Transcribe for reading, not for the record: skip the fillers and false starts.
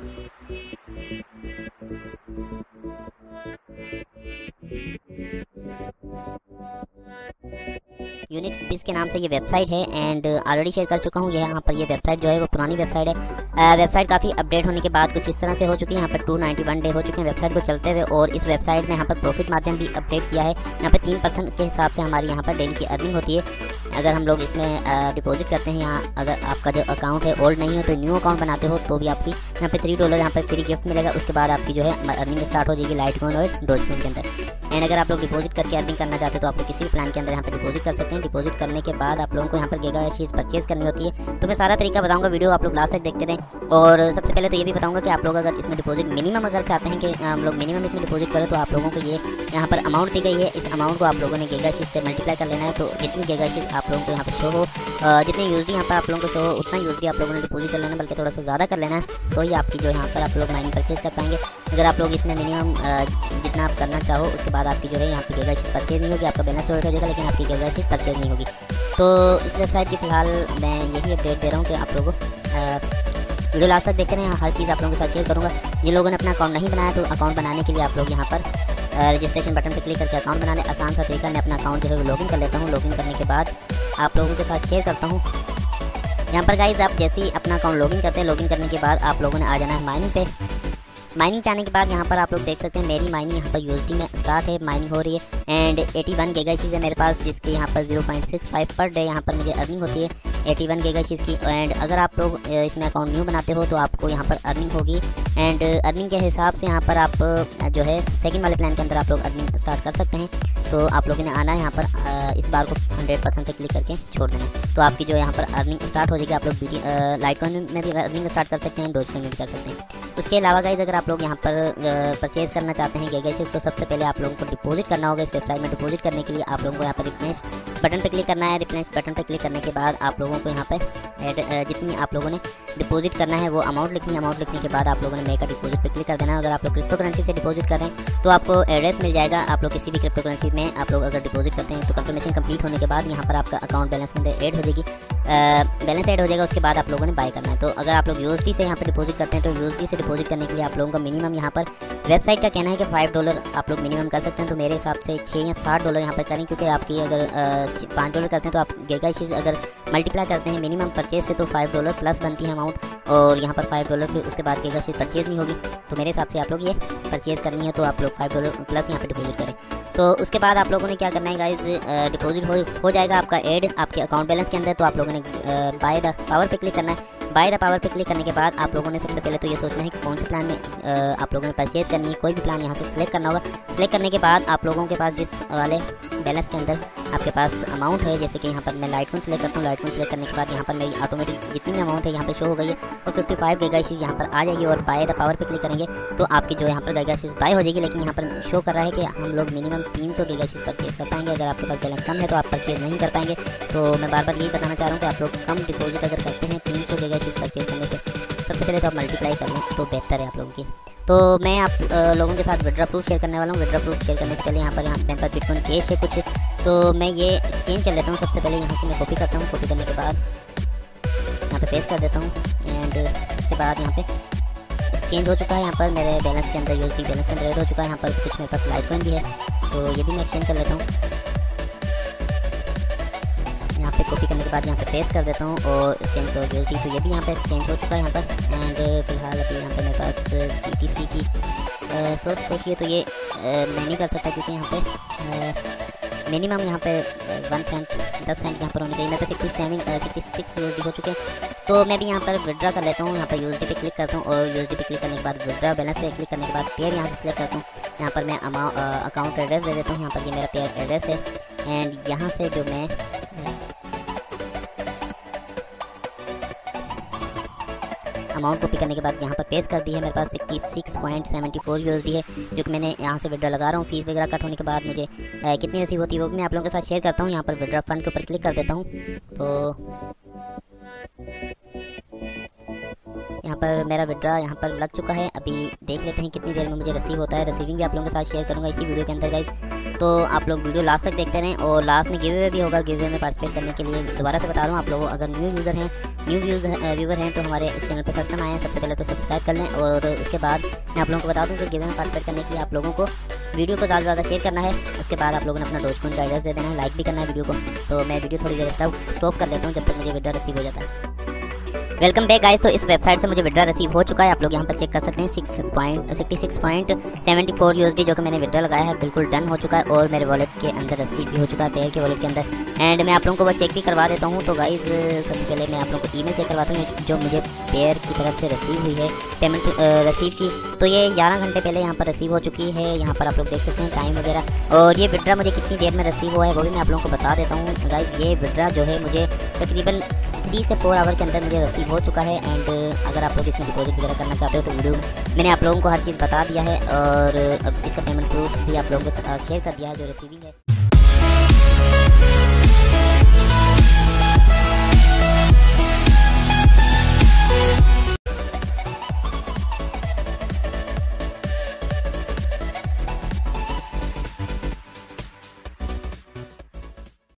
Unix बिस के नाम से ये वेबसाइट है एंड ऑलरेडी शेयर कर चुका हूँ। ये यहाँ पर ये वेबसाइट जो है वो पुरानी वेबसाइट है। वेबसाइट काफ़ी अपडेट होने के बाद कुछ इस तरह से हो चुकी है। यहाँ पर 291 डे हो चुके हैं वेबसाइट को चलते हुए, और इस वेबसाइट में यहाँ पर प्रॉफिट माध्यम भी अपडेट किया है। यहाँ पर 3% के हिसाब से हमारी यहाँ पर डेली की अर्निंग होती है। अगर हम लोग इसमें डिपॉजिट करते हैं, यहाँ अगर आपका जो अकाउंट है ओल्ड नहीं हो तो न्यू अकाउंट बनाते हो तो भी आपकी यहाँ पे $3 यहाँ पर फ्री गिफ्ट मिलेगा। उसके बाद आपकी जो है अर्निंग स्टार्ट हो जाएगी लाइटकॉइन और डोजकॉइन के अंदर। एंड अगर आप लोग डिपॉजिट करके अर्निंग करना चाहते हो तो आप लोग किसी भी प्लान के अंदर यहाँ पर डिपॉजिट कर सकते हैं। डिपॉजिट करने के बाद आप लोगों को यहाँ पर गीगाहैशेस परचेज करनी होती है। तो मैं सारा तरीका बताऊंगा, वीडियो आप लोग लास्ट तक देखते रहें। और सबसे पहले तो ये भी बताऊंगा कि आप लोग अगर इसमें डिपॉजिट मिनिमम अगर चाहते हैं कि हम लोग मिनिमम इसमें डिपॉजिट करें तो आप लोगों को ये यहाँ पर अमाउंट दी गई है। इस अमाउंट को आप लोगों ने गीगाहैशेस से मल्टीप्लाई कर लेना है। तो जितनी गीगाहैशेस आप लोगों को यहाँ पर शो हो, जितनी यूएसडी यहाँ पर आप लोगों को शो हो, उतना यूएसडी आप लोगों ने डिपॉजिट कर लेना है, बल्कि थोड़ा सा ज़्यादा कर लेना है। तो ये आपकी जो यहाँ पर आप लोग माइनिंग परचेज कर पाएंगे। अगर आप लोग इसमें मिनिमम जितना आप करना चाहो उसके बाद आपकी जो है यहाँ पर गीगाहैशेस परचेज नहीं होगी। आपका बैलेंस स्टोर हो जाएगा लेकिन आपकी गीगाहैशेस परचेज नहीं होगी। तो इस वेबसाइट की फिलहाल मैं यही अपडेट दे रहा हूँ कि आप लोगों को वीडियो लास्ट तक देखते रहें। हर चीज़ आप लोगों के साथ शेयर करूँगा। जिन लोगों ने अपना अकाउंट नहीं बनाया तो अकाउंट बनाने के लिए आप लोग यहाँ पर रजिस्ट्रेशन बटन पर क्लिक करके अकाउंट बनाने आसान सा तरीका। मैं अपना अकाउंट जो है वो लॉगिन कर लेता हूँ। लॉगिन करने के बाद आप लोगों के साथ शेयर करता हूँ। यहाँ पर गाइस आप जैसे ही अपना अकाउंट लॉगिन करते हैं, लॉगिन करने के बाद आप लोगों ने आ जाना है माइनिंग पे। माइनिंग पे आने के बाद यहाँ पर आप लोग देख सकते हैं मेरी माइनिंग यहाँ पर यूएसडी में स्टार्ट है, माइनिंग हो रही है। एंड 81 गीगाहैशेस है मेरे पास, जिसके यहाँ पर 0.65 पर डे यहाँ पर मुझे अर्निंग होती है 81 गीगाहैशेस की। एंड अगर आप लोग इसमें अकाउंट न्यू बनाते हो तो आपको यहाँ पर अर्निंग होगी। एंड अर्निंग के हिसाब से यहाँ पर आप जो है सेकंड वाले प्लान के अंदर आप लोग अर्निंग स्टार्ट कर सकते हैं। तो आप लोगों ने आना है यहाँ पर इस बार को 100% पे क्लिक करके छोड़ देना, तो आपकी जो यहाँ पर अर्निंग स्टार्ट हो जाएगी। आप लोग लाइटकॉइन में भी अर्निंग स्टार्ट कर सकते हैं, डोजकॉइन में भी कर सकते हैं। उसके अलावा गाइस अगर आप लोग यहाँ पर परचेज करना चाहते हैं गीगाहैशेस तो सबसे पहले आप लोगों को डिपॉजिट करना होगा। इस वेबसाइट में डिपॉजिट करने के लिए आप लोगों को यहाँ पर रिप्लेस बटन पर क्लिक करना है। रिप्लेस बटन पर क्लिक करने के बाद आप लोगों को यहाँ पर जितनी आप लोगों ने डिपॉजिट करना है वो अमाउंट लिखनी है। अमाउंट लिखने के बाद आप लोगों ने मेक अ डिपॉजिट पे क्लिक कर देना है। अगर आप लोग क्रिप्टो करेंसी से डिपॉजिट कर रहे हैं तो आपको एड्रेस मिल जाएगा। आप लोग किसी भी क्रिप्टो करेंसी में आप लोग अगर डिपॉजिट करते हैं तो कंफर्मेशन कंप्लीट होने के बाद यहाँ पर आपका अकाउंट बैलेंस के अंदर ऐड हो जाएगी, बैलेंस ऐड हो जाएगा। उसके बाद आप लोगों ने बाय करना है। तो अगर आप लोग यूएसडी से यहाँ पर डिपॉजिट करते हैं तो यूएसडी से डिपॉजिट करने के लिए आप लोगों का मिनिमम यहाँ पर वेबसाइट का कहना है कि $5 आप लोग मिनिमम कर सकते हैं। तो मेरे हिसाब से 6 या $7 यहाँ पर करें, क्योंकि आपकी अगर $5 करते हैं तो आप गीगाहैशेस अगर मल्टीप्लाई करते हैं मिनिमम परचेज से तो $5 प्लस बनती है अमाउंट, और यहाँ पर $5 फिर उसके बाद गीगाहैशेस परचेज नहीं होगी। तो मेरे हिसाब से आप लोग ये परचेज करनी है तो आप लोग $5 प्लस यहाँ पर डिपॉजिट करें। तो उसके बाद आप लोगों ने क्या करना है गाइस, डिपॉजिट हो जाएगा आपका ऐड आपके अकाउंट बैलेंस के अंदर। तो आप लोगों ने बाय द पावर पे क्लिक करना है। बाय द पावर पे क्लिक करने के बाद आप लोगों ने सबसे पहले तो ये सोचना है कि कौन से प्लान में आप लोगों ने परचेज करनी है। कोई भी प्लान यहाँ से सिलेक्ट करना होगा। सिलेक्ट करने के बाद आप लोगों के पास जिस वाले बैलेंस के अंदर आपके पास अमाउंट है, जैसे कि यहाँ पर मैं लाइटकॉइन सिलेक्ट करता हूँ। लाइटकॉइन सिलेक्ट करने के बाद यहाँ पर मेरी ऑटोमेटिक जितनी भी अमाउंट है यहाँ पर शो हो गई है और 55 गीगाहैशेस यहाँ पर आ जाएगी। और बाय द पावर पे क्लिक करेंगे तो आपकी जो यहाँ पर गीगाहैशेस बाय हो जाएगी। लेकिन यहाँ पर शो कर रहा है कि हम लोग मिनिमम 300 गीगाहैशेस परचेज कर पाएंगे। अगर आपके पास बैलेंस कम है तो आप परचेज नहीं कर पाएंगे। तो मैं बार बार यही बताना चाह रहा हूँ कि आप लोग कम डिपॉजिट अगर करते हैं 300 गीगाहैशेस परचेज करने से सबसे पहले तो आप मल्टीप्लाई कर लें तो बेहतर है आप लोगों की। तो मैं आप लोगों के साथ विड्रॉ प्रूफ शेयर करने वाला हूँ। विड्रॉ प्रूफ शेयर करने से पहले यहाँ पर बिटकॉइन कैश है कुछ, तो मैं ये एक्सचेंज कर लेता हूँ। सबसे पहले यहाँ से मैं कॉपी करता हूँ। कॉपी करने के बाद यहाँ पे पेस्ट कर देता हूँ। एंड उसके बाद यहाँ पे एक्सचेंज हो चुका है। यहाँ पर मेरे बैलेंस के अंदर यूएसडी बैलेंस के अंदर ऐड हो चुका है। यहाँ पर कुछ मेरे पास लाइटकॉइन भी है तो ये भी मैं एक्सचेंज कर लेता हूँ। यहाँ पे कॉपी करने के बाद यहाँ पे पेस्ट कर देता हूँ और एक्सचेंज हो यूएसडी, तो ये भी यहाँ पे एक्सचेंज हो चुका है यहाँ पर। एंड फिलहाल अभी यहाँ पे मेरे पास BTC की सोर्स कोशिश है तो ये मैं नहीं कर सकता क्योंकि यहाँ पे मिनिमम यहाँ पे 1 सेंट 10 सेंट यहाँ पर होने चाहिए। मेरे पे 66 यूएसडी हो चुके हैं। तो मैं भी यहाँ पर विड्रॉ कर लेता हूँ। यहाँ पर यूएसडी पे क्लिक करता हूँ और यूएसडी पे क्लिक करने के बाद विड्रॉ बैलेंस पे क्लिक करने के बाद पेयर यहाँ से सिलेक्ट करता हूँ। यहाँ पर मैं अकाउंट एड्रेस दे देता हूँ। यहाँ पर ये मेरा पेयर एड्रेस है। एंड यहाँ से जो मैं अमाउंट कॉपी करने के बाद यहाँ पर पेस्ट कर दी है। मेरे पास 66.74 यूएसडी है जो कि मैंने यहाँ से विड्रॉ लगा रहा हूँ। फीस वगैरह कट होने के बाद मुझे कितनी रिसीव होती है वो भी मैं आप लोगों के साथ शेयर करता हूँ। यहाँ पर विड्रॉ फंड के ऊपर क्लिक कर देता हूँ। तो यहाँ पर मेरा विड्रा यहाँ पर लग चुका है। अभी देख लेते हैं कितनी देर में मुझे रिसीव होता है। रिसीविंग भी आप लोगों के साथ शेयर करूँगा इसी वीडियो के अंदर गाइस, तो आप लोग वीडियो लास्ट तक देखते रहें। और लास्ट में गिव अवे भी होगा। गिव अवे में पार्टिसिपेट करने के लिए दोबारा से बता रहा हूँ, आप लोग अगर न्यू व्यूवर हैं तो हमारे इस चैनल पर फर्स्ट टाइम आए हैं, सबसे पहले तो सब्सक्राइब कर लें। और उसके बाद मैं आप लोगों को बता दूँ कि गिव अवे में पार्टिसिपेट करने के लिए आप लोगों को वीडियो को ज़्यादा से ज़्यादा शेयर करना है। उसके बाद आप लोगों ने अपना डोजकॉइन का एड्रेस दे देना है, लाइक भी करना है वीडियो को। तो मैं वीडियो थोड़ी देर स्टॉप कर लेता हूँ जब तक मुझे विड्रा रिसीव हो जाता है। Welcome back guys. तो इस वेबसाइट से मुझे विड्रा रिसीव हो चुका है। आप लोग यहाँ पर चेक कर सकते हैं 66.74 USD जो कि मैंने विड्रा लगाया है बिल्कुल डन हो चुका है। और मेरे वॉलेट के अंदर रिसीव भी हो चुका है, पेयर के वॉलेट के अंदर। एंड मैं आप लोगों को वो चेक भी करवा देता हूँ। तो गाइस सबसे पहले मैं आप लोगों को ईमेल चेक करवाता हूँ जो मुझे पेयर की तरफ से रिसीव हुई है, पेमेंट रिसीव की। तो ये 11 घंटे पहले यहाँ पर रिसीव हो चुकी है। यहाँ पर आप लोग देख सकते हैं टाइम वगैरह। और ये विड्रा मुझे कितनी देर में रिसीव हुआ है वो भी मैं आप लोगों को बता देता हूँ गाइस। ये विड्रा जो है मुझे तकरीबन 3 से 4 आवर के अंदर मुझे रिसीव हो चुका है। एंड अगर आप लोग इसमें डिपॉजिट वगैरह करना चाहते हो तो वीडियो मैंने आप लोगों को हर चीज़ बता दिया है। और अब इसका पेमेंट प्रूफ भी आप लोगों को शेयर कर दिया है जो रिसीविंग है।